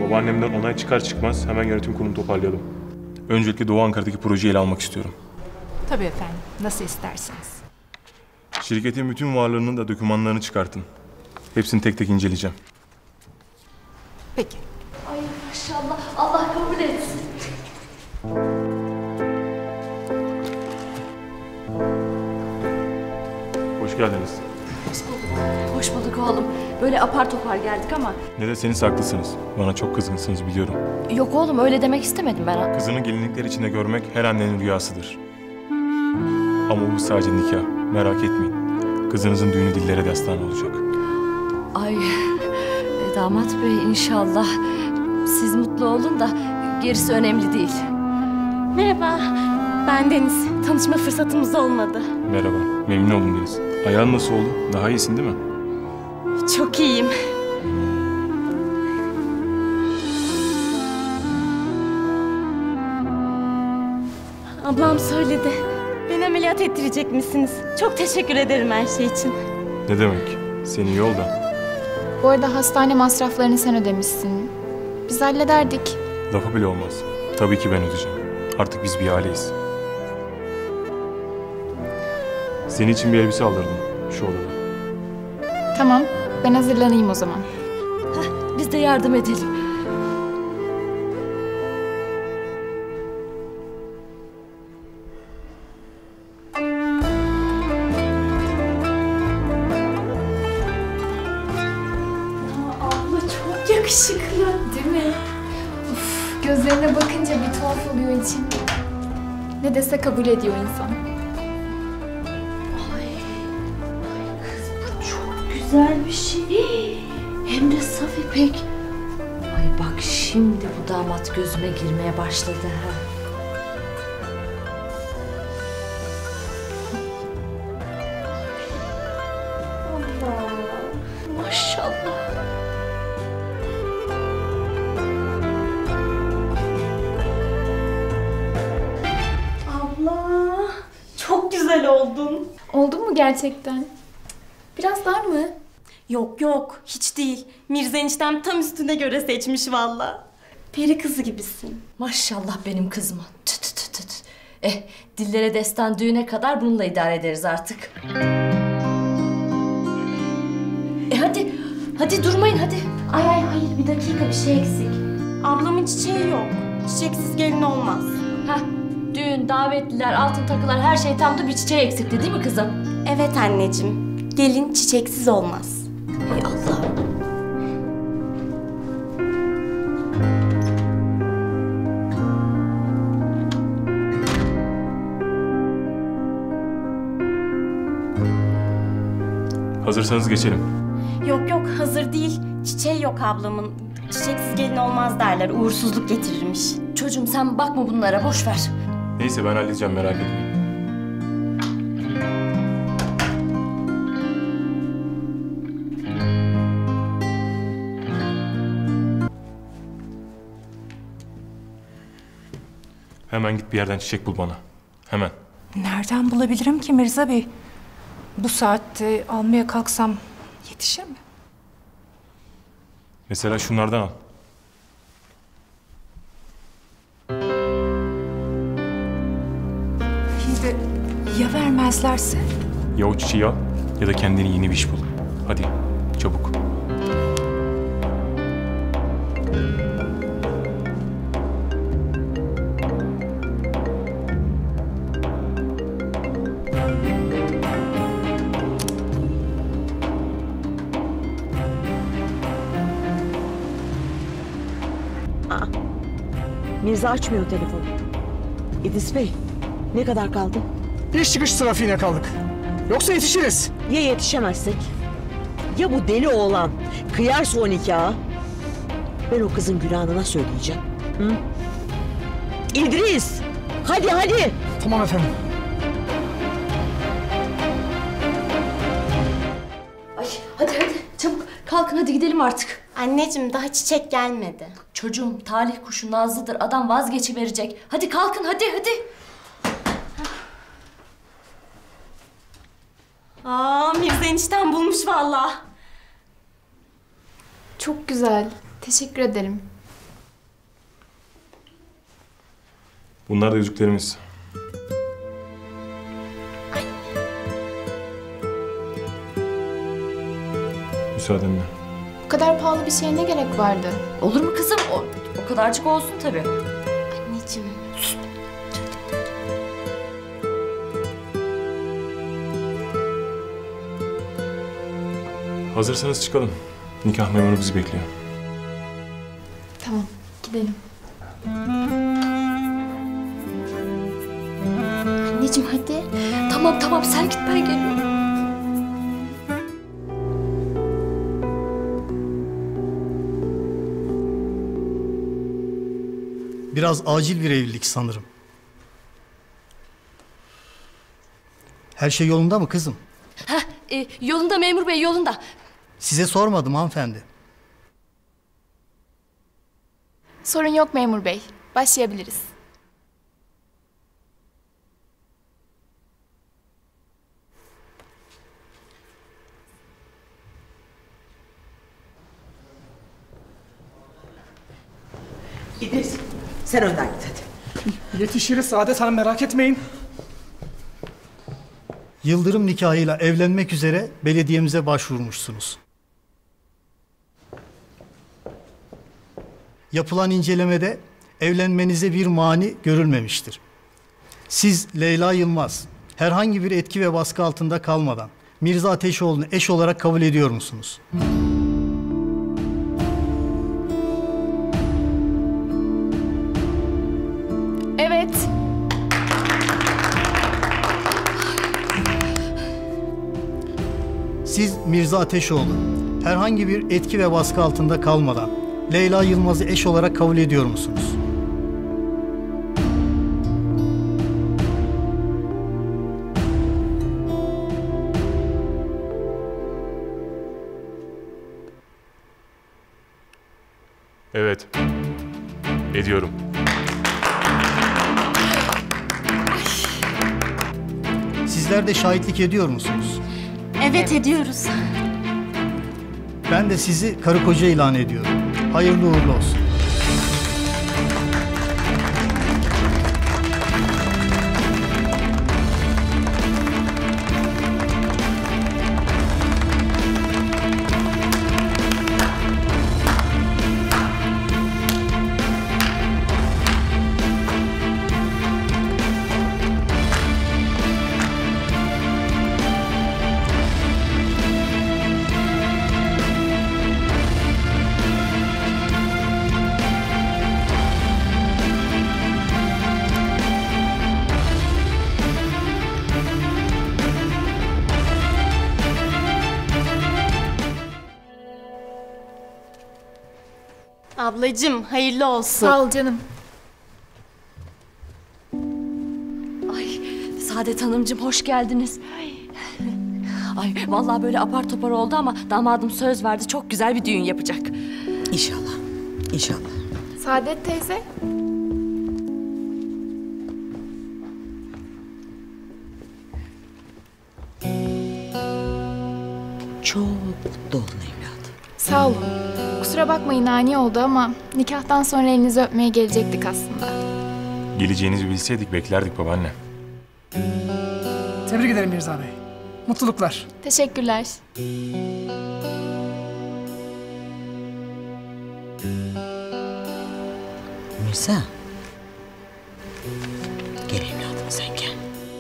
Babaannemden onay çıkar çıkmaz hemen yönetim kurulunu toparlayalım. Öncelikle Doğu Ankara'daki projeyi ele almak istiyorum. Tabii efendim. Nasıl isterseniz. Şirketin bütün varlığının da dokümanlarını çıkartın. Hepsini tek tek inceleyeceğim. Peki. Ay maşallah. Allah kabul etsin. Hoş geldiniz. Hoş bulduk. Hoş bulduk oğlum. Böyle apar topar geldik ama. Ne deseniz haklısınız. Bana çok kızgınsınız biliyorum. Yok oğlum öyle demek istemedim ben. Kızını gelinlikler içinde görmek her annenin rüyasıdır. Ama bu sadece nikah. Merak etmeyin. Kızınızın düğünü dillere destan olacak. Ay damat bey inşallah. Siz mutlu olun da gerisi önemli değil. Merhaba, ben Deniz. Tanışma fırsatımız olmadı. Merhaba, memnun oldum Deniz. Ayağın nasıl oldu? Daha iyisin değil mi? Çok iyiyim. Ablam söyledi. Beni ameliyat ettirecek misiniz? Çok teşekkür ederim her şey için. Ne demek? Seni yolda. Bu arada hastane masraflarını sen ödemişsin. Biz hallederdik. Lafı bile olmaz. Tabii ki ben ödeyeceğim. Artık biz bir aileyiz. Senin için bir elbise aldırdım şu odada. Tamam, ben hazırlanayım o zaman. Biz de yardım edelim. Abla çok yakışıklı. Değil mi? Uf, gözlerine bakınca bir tuhaf oluyor içim. Ne dese kabul ediyor insan. Güzel bir şey. Hem de saf ipek. Ay bak şimdi bu damat gözüme girmeye başladı ha. Allah. Maşallah. Abla, çok güzel oldun. Oldu mu gerçekten? Biraz dar mı? Yok yok, hiç değil. Mirza eniştem tam üstüne göre seçmiş valla. Peri kızı gibisin. Maşallah benim kızıma. Tüt tüt tüt. Dillere destan düğüne kadar bununla idare ederiz artık. Hadi. Hadi durmayın hadi. Ay hayır bir dakika bir şey eksik. Ablamın çiçeği yok. Çiçeksiz gelin olmaz. Heh, düğün, davetliler, altın takılar her şey tamdı bir çiçeği eksikti değil mi kızım? Evet anneciğim. Gelin çiçeksiz olmaz. Ey Allah. Hazırsanız geçelim. Yok yok hazır değil. Çiçeği yok ablamın. Çiçeksiz gelin olmaz derler. Uğursuzluk getirirmiş. Çocuğum sen bakma bunlara boş ver. Neyse ben halledeceğim merak etmeyin. Hemen git bir yerden çiçek bul bana. Hemen. Nereden bulabilirim ki Mirza Bey? Bu saatte almaya kalksam yetişir mi? Mesela şunlardan al. Bir de ya vermezlerse? Ya o çiçeği al ya da kendine yeni bir iş bul. Hadi çabuk. Mirza açmıyor telefonu. İdris Bey, ne kadar kaldı? İş çıkış trafiğine kaldık. Yoksa yetişiriz. Ya yetişemezsek? Ya bu deli oğlan kıyarsa o nikahı? Ben o kızın günahına söyleyeceğim. Hı? İdris! Hadi hadi! Tamam efendim. Ay hadi çabuk kalkın hadi gidelim artık. Anneciğim daha çiçek gelmedi. Çocuğum talih kuşu Nazlı'dır adam vazgeçiverecek. Hadi kalkın hadi. Mirza eniştem bulmuş valla. Çok güzel. Teşekkür ederim. Bunlar da yüzüklerimiz. Müsaadenle. Bu kadar pahalı bir şeye ne gerek vardı? Olur mu kızım? O kadarcık olsun tabii. Anneciğim. Hazırsanız çıkalım. Nikah memuru bizi bekliyor. Tamam, gidelim. Anneciğim hadi. Tamam sen git ben geliyorum. Biraz acil bir evlilik sanırım. Her şey yolunda mı kızım? Yolunda memur bey yolunda. Size sormadım hanımefendi. Sorun yok memur bey. Başlayabiliriz. İdris, sen önden git hadi. Yetişiriz Saadet Hanım, merak etmeyin. Yıldırım nikahıyla evlenmek üzere belediyemize başvurmuşsunuz. Yapılan incelemede evlenmenize bir mani görülmemiştir. Siz Leyla Yılmaz herhangi bir etki ve baskı altında kalmadan Mirza Ateşoğlu'nu eş olarak kabul ediyor musunuz? Evet. Siz Mirza Ateşoğlu herhangi bir etki ve baskı altında kalmadan Leyla Yılmaz'ı eş olarak kabul ediyor musunuz? Evet. Ediyorum. Sizler de şahitlik ediyor musunuz? Evet, ediyoruz. Ben de sizi karı koca ilan ediyorum. Hayırlı uğurlu olsun. Ablacığım hayırlı olsun. Sağ ol canım. Ay Saadet Hanımcığım hoş geldiniz. Ay vallahi böyle apar topar oldu ama damadım söz verdi çok güzel bir düğün yapacak. İnşallah, inşallah. Saadet teyze. Çok mutlu olun evladım. Sağ olun. Kusura bakmayın ani oldu ama nikahtan sonra elinizi öpmeye gelecektik aslında. Geleceğinizi bilseydik beklerdik babaanne. Tebrik ederim Mirza Bey. Mutluluklar. Teşekkürler. Mirza. Gel evladım sen gel.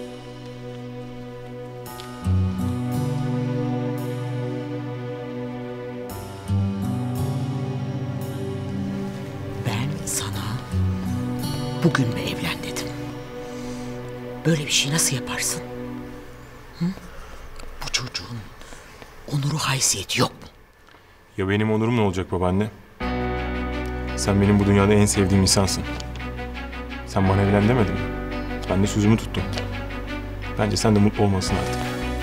Ben sana bugün mü evlen dedim. Böyle bir şey nasıl yaparsın? Hı? Bu çocuğun onuru haysiyeti yok mu? Ya benim onurum ne olacak babaanne? Sen benim bu dünyada en sevdiğim insansın. Sen bana evlen demedin mi? Ben de sözümü tuttum. Bence sen de mutlu olmalısın artık.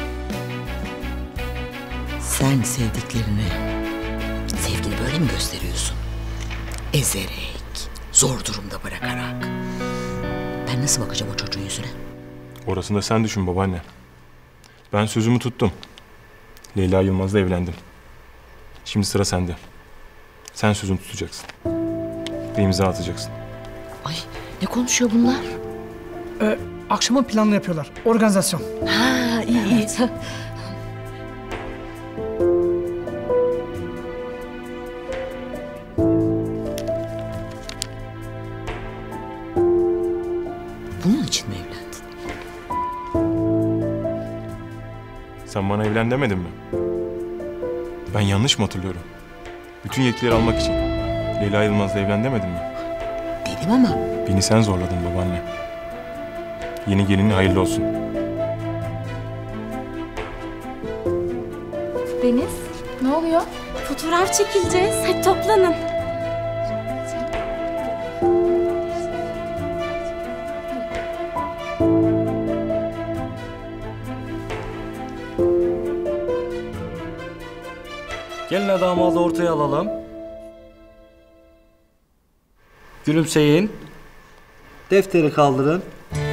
Sen sevdiklerine sevgini böyle mi gösteriyorsun? Ezerek, zor durumda bırakarak. Ben nasıl bakacağım o çocuğun yüzüne? Orasını da sen düşün babaanne. Ben sözümü tuttum. Leyla Yılmaz'la evlendim. Şimdi sıra sende. Sen sözünü tutacaksın. Ve imza atacaksın. Ay Ne konuşuyor bunlar? Akşamın planını yapıyorlar. Organizasyon. Ha, iyi. Bunun için mi evlendin? Sen bana evlen demedin mi? Ben yanlış mı hatırlıyorum? Bütün yetkileri almak için. Leyla Yılmaz'la evlen demedin mi? Dedim ama Beni sen zorladın babaanne. Yeni gelinin hayırlı olsun. Deniz, ne oluyor? Fotoğraf çekileceğiz. Hadi toplanın. Gelin damadı ortaya alalım. Gülümseyin. Defteri kaldırın.